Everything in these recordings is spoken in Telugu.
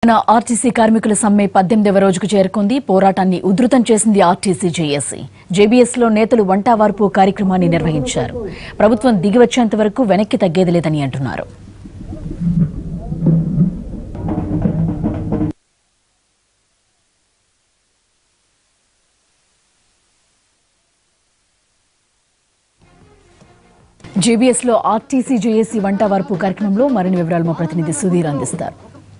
తెలంగాణ ఆర్టీసీ కార్మికుల సమ్మె 18వ రోజుకు చేరుకుంది. పోరాటాన్ని ఉధృతం చేసింది ఆర్టీసీ జేఏసీ. జేబీఎస్లో నేతలు వంటావార్పు కార్యక్రమాన్ని నిర్వహించారు. ప్రభుత్వం దిగివచ్చేంత వరకు వెనక్కి తగ్గేది లేదని అంటున్నారు. జేబీఎస్లో ఆర్టీసీ జేఏసీ వంటావార్పు కార్యక్రమంలో మరిన్ని వివరాలు మా ప్రతినిధి సుధీర్ అందిస్తారు.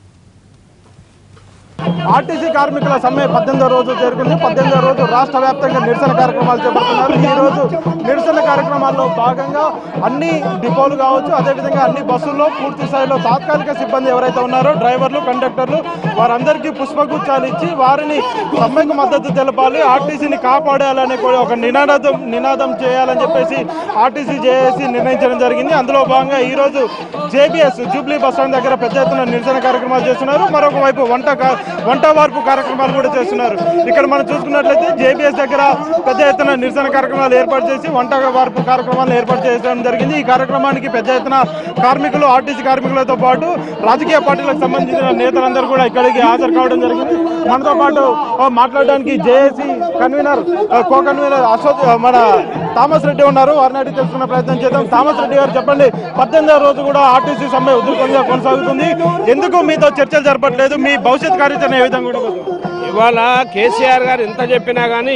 ఆర్టీసీ కార్మికుల సమ్మె 18వ రోజు చేరుకుంది. 18వ రోజు రాష్ట్ర వ్యాప్తంగా నిరసన కార్యక్రమాలు చేపడుతున్నారు. ఈ రోజు నిరసన కార్యక్రమాల్లో భాగంగా అన్ని డిపోలు కావచ్చు, అదేవిధంగా అన్ని బస్సుల్లో పూర్తి స్థాయిలో తాత్కాలిక సిబ్బంది ఎవరైతే ఉన్నారో డ్రైవర్లు, కండక్టర్లు వారందరికీ పుష్పగుచ్చాలు ఇచ్చి వారిని సమ్మెకు మద్దతు తెలపాలి, ఆర్టీసీని కాపాడాలని ఒక నినాదం చేయాలని చెప్పేసి ఆర్టీసీ జేఏసీ నిర్ణయించడం జరిగింది. అందులో భాగంగా ఈరోజు జేబీఎస్ జూబ్లీ బస్ స్టాండ్ దగ్గర పెద్ద ఎత్తున నిరసన కార్యక్రమాలు చేస్తున్నారు. మరొక వైపు వంటవార్పు కార్యక్రమాలు కూడా చేస్తున్నారు. ఇక్కడ మనం చూసుకున్నట్లయితే జేబీఎస్ దగ్గర పెద్ద ఎత్తున నిరసన కార్యక్రమాలు ఏర్పాటు చేసి వంటవార్పు కార్యక్రమాలను ఏర్పాటు చేయడం జరిగింది. ఈ కార్యక్రమానికి పెద్ద ఎత్తున కార్మికులు, ఆర్టీసీ కార్మికులతో పాటు రాజకీయ పార్టీలకు సంబంధించిన నేతలందరూ కూడా ఇక్కడికి హాజరు కావడం జరిగింది. మనతో పాటు మాట్లాడడానికి జేఏసీ కన్వీనర్, కో కన్వీనర్ మన థామస్ రెడ్డి ఉన్నారు. వారిని అడిగి తెలుసుకున్న ప్రయత్నం చేద్దాం. థామస్ రెడ్డి గారు చెప్పండి, 18వ రోజు కూడా ఆర్టీసీ సమ్మె ఉధృతంగా కొనసాగుతుంది. ఎందుకు మీతో చర్చలు జరపట్లేదు? మీ భవిష్యత్ కార్యాచరణ ఏ విధంగా కూడా ఇవాళ కేసీఆర్ గారు ఎంత చెప్పినా కానీ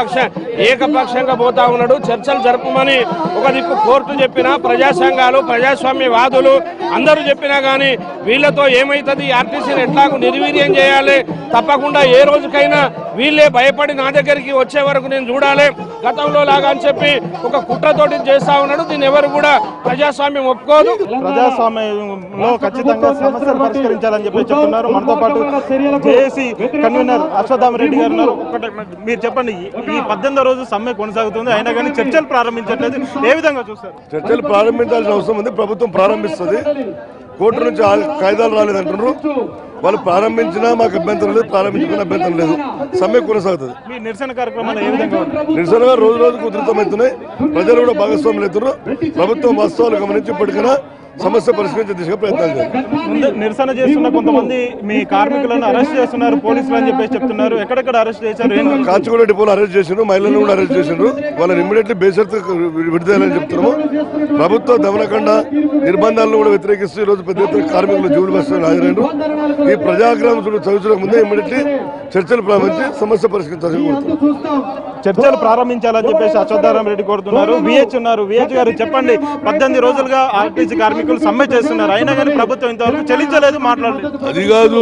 ఏకపక్షంగా పోతా ఉన్నాడు. చర్చలు జరపమని ఒక దిక్కు కోర్టు చెప్పినా, ప్రజా సంఘాలు, ప్రజాస్వామ్యవాదులు అందరూ చెప్పినా కానీ వీళ్ళతో ఏమవుతుంది, ఆర్టీసీని ఎట్లాగూ నిర్వీర్యం చేయాలి, తప్పకుండా ఏ రోజుకైనా వీళ్ళే భయపడి నా దగ్గరికి వచ్చే వరకు నేను చూడాలి, గతంలో లాగా అని చెప్పి ఒక కుట్రతోటి చేస్తా ఉన్నాడు. దీన్ని ఎవరు కూడా ప్రజాస్వామ్యం ఒప్పుకోదు. ప్రజాస్వామ్యంలో ఖచ్చితంగా సమస్యలు పరిష్కరించాలని చెప్పి చెప్తున్నారు. మనతో పాటు జేఏసీ కన్వీనర్ అశ్వత్థామరెడ్డి గారు ఉన్నారు. మీరు చెప్పండి, ఈ 18వ రోజు సమ్మె కొనసాగుతుంది, అయినా కానీ చర్చలు ప్రారంభించట్లేదు, ఏ విధంగా చూస్తారు? చర్చలు ప్రారంభించాల్సిన అవసరం ఉంది. ప్రభుత్వం ప్రారంభిస్తుంది. కోర్టు నుంచి కాయిదాలు రాలేదంటున్నారు. వాళ్ళు ప్రారంభించినా మాకు అభ్యంతరం లేదు, ప్రారంభించుకున్న అభ్యంతరం లేదు. సమ్మె కొనసాగుతుంది. మీ నిరసన కార్యక్రమాలు ఏ విధంగా నిరసనగా రోజు రోజుకు ఉధృతమవుతున్నాయి. ప్రజలు కూడా భాగస్వాములు అవుతున్నారు. ప్రభుత్వం వాస్తవాలు గమనించి ఇప్పటికైనా సమస్య పరిష్కరించే దిశగా ప్రయత్నాలు చేయాలి. నిరసన చేస్తున్న కొంతమంది మీ కార్మికులను అరెస్ట్ చేస్తున్నారు పోలీసులు అని చెప్పేసి చెప్తున్నారు. ఎక్కడెక్కడ అరెస్ట్ చేశారు? కాచిగూడ డిపోలో అరెస్ట్ చేసిండ్రు, మహిళలను కూడా అరెస్ట్ చేసిండ్రు. వాళ్ళని ఇమ్మీడియట్లీ బేషరతు విడుదలని చెప్తున్నాము. ప్రభుత్వ దమనకండ నిర్బంధాలను కూడా వ్యతిరేకిస్తూ ఈరోజు పెద్ద ఎత్తున కార్మికులు జూబ్లీ బస్ స్టాండ్ హాజరైనారు. ఈ ప్రజాగ్రహం చదువుతున్న ముందే ఇమ్మీడియట్లీ చర్చలు ప్రారంభించి సమస్య పరిష్కరించాలని కోరుతున్నారు. చర్చలు ప్రారంభించాలని చెప్పేసి అశ్వత్థామరెడ్డి కోరుతున్నారు. విహెచ్ ఉన్నారు. విహెచ్ గారు చెప్పండి, 18 రోజులుగా ఆర్టీసీ కార్మికులు సమ్మె చేస్తున్నారు, అయినా కానీ ప్రభుత్వం ఇంతవరకు చెల్లించలేదు, మాట్లాడలేదు. అది కాదు,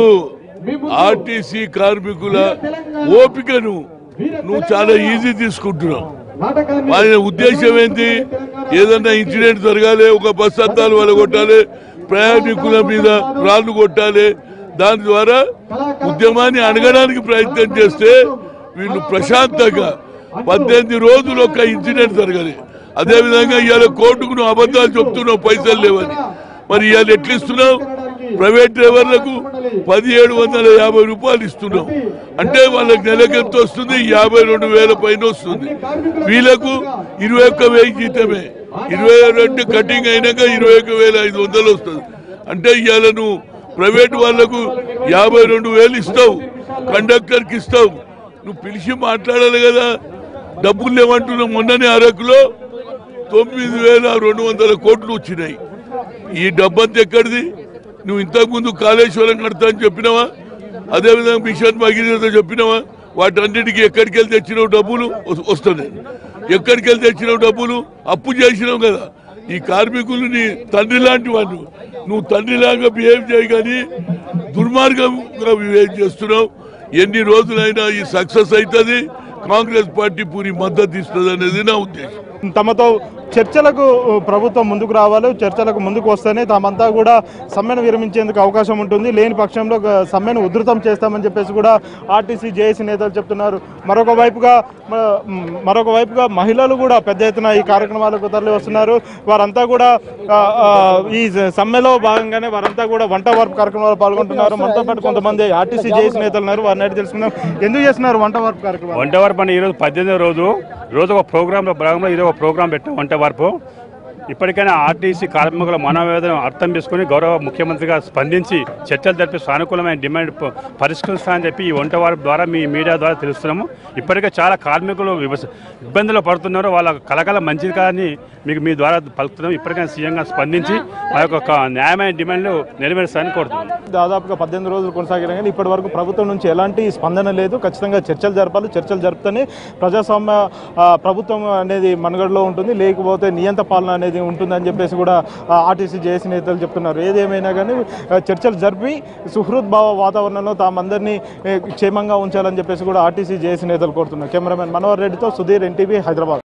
ఆర్టీసీ కార్మికుల ఓపికను నువ్వు చాలా ఈజీ తీసుకుంటున్నావు. వాళ్ళ ఉద్దేశం ఏంటి? ఏదన్నా ఇన్సిడెంట్ జరగాలి, ఒక బస్ అద్దాలు వాళ్ళ కొట్టాలి, ప్రయాణికుల మీద రాళ్లు కొట్టాలి, దాని ద్వారా ఉద్యమాన్ని అణగడానికి ప్రయత్నం చేస్తే వీళ్ళు ప్రశాంతంగా 18 రోజులు ఒక ఇన్సిడెంట్ జరగాలి. అదేవిధంగా ఇవాళ కోర్టుకు నువ్వు అబద్ధాలు చెప్తున్నావు, పైసలు లేవని. మరి ఇవాళ ఎట్లా ఇస్తున్నావు? ప్రైవేట్ డ్రైవర్లకు 1750 రూపాయలు ఇస్తున్నావు. అంటే వాళ్ళకి నెలకు ఎంత వస్తుంది? 52,000 పైన వస్తుంది. వీళ్ళకు 21,000 జీతమే. 22 కటింగ్ అయినాక 21,500 వస్తుంది. అంటే ఇవాళ నువ్వు ప్రైవేట్ వాళ్లకు 52,000 ఇస్తావు, కండక్టర్కి ఇస్తావు. నువ్వు పిలిచి మాట్లాడాలి కదా. డబ్బులు లేవంటున్నావు. మొన్ననే అరకులో 9,200 కోట్లు వచ్చినాయి. ఈ డబ్బంతా ఎక్కడిది? నువ్వు ఇంతకుముందు కాళేశ్వరం కడతా అని చెప్పినావా? అదేవిధంగా మిషన్ భగీరథ చెప్పినావా? వాటన్నిటికీ ఎక్కడికి వెళ్ళి తెచ్చినావు డబ్బులు? వస్తున్నాయి. ఎక్కడికి వెళ్ళి తెచ్చినావు డబ్బులు? అప్పు చేసినావు కదా. ఈ కార్మికులు నీ తండ్రి లాంటి వాళ్ళు, నువ్వు తండ్రిలాగా బిహేవ్ చేయి, కానీ దుర్మార్గంగా బిహేవ్ చేస్తున్నావు. ఎన్ని రోజులైనా ఈ సక్సెస్ అవుతుంది, కాంగ్రెస్ పార్టీ పూరి మద్దతు ఇస్తుంది అనేది నా ఉద్దేశం. తమతో చర్చలకు ప్రభుత్వం ముందుకు రావాలి, చర్చలకు ముందుకు వస్తేనే తామంతా కూడా సమ్మెను విరమించేందుకు అవకాశం ఉంటుంది, లేని పక్షంలో సమ్మెను ఉధృతం చేస్తామని చెప్పేసి కూడా ఆర్టీసీ జేఏసీ నేతలు చెప్తున్నారు. మరొక వైపుగా మహిళలు కూడా పెద్ద ఎత్తున ఈ కార్యక్రమాలకు తరలి వస్తున్నారు. వారంతా కూడా ఈ సమ్మెలో భాగంగానే వారంతా కూడా వంట వార్పు కార్యక్రమాల్లో పాల్గొంటున్నారు. మనతో పాటు కొంతమంది ఆర్టీసీ జేఏసీ నేతలు ఉన్నారు, వారిని అడిగి తెలుసుకుందాం. ఎందుకు చేస్తున్నారు వంట వార్పు కార్యక్రమం? వంట వార్పు అని ఈరోజు 18వ రోజు ఒక ప్రోగ్రాంలో భాగంగా ఈరోజు ఒక ప్రోగ్రాం పెట్టాం వంట వార్పు. ఇప్పటికైనా ఆర్టీసీ కార్మికుల మనోవేదన అర్థం చేసుకుని గౌరవ ముఖ్యమంత్రిగా స్పందించి చర్చలు జరిపి సానుకూలమైన డిమాండ్ పరిష్కరిస్తామని చెప్పి ఈ వంటవారి ద్వారా మీ మీడియా ద్వారా తెలుస్తున్నాము. ఇప్పటికే చాలా కార్మికులు ఇబ్బందులు పడుతున్నారు. వాళ్ళ కలకల మంచిది కానీ మీకు మీ ద్వారా పలుకుతున్నాం. ఇప్పటికైనా సీఎంగా స్పందించి ఆ యొక్క న్యాయమైన డిమాండ్లు నెరవేరుస్తారని కోరుతున్నాం. దాదాపుగా 18 రోజులు కొనసాగిన కానీ ఇప్పటి వరకు ప్రభుత్వం నుంచి ఎలాంటి స్పందన లేదు. ఖచ్చితంగా చర్చలు జరపాలి. చర్చలు జరిపితేనే ప్రజాస్వామ్య ప్రభుత్వం అనేది మనుగడలో ఉంటుంది, లేకపోతే నియంత పాలన అనేది ఉంటుందని చెప్పేసి కూడా ఆర్టీసీ జేఏసీ నేతలు చెప్తున్నారు. ఏదేమైనా కానీ చర్చలు జరిపి సుహృద్భావ వాతావరణంలో తామందరినీ క్షేమంగా ఉంచాలని చెప్పేసి కూడా ఆర్టీసీ జేఏసీ నేతలు కోరుతున్నారు. కెమెరామెన్ మనోహర్ రెడ్డితో సుధీర్, ఎన్టీవీ, హైదరాబాద్.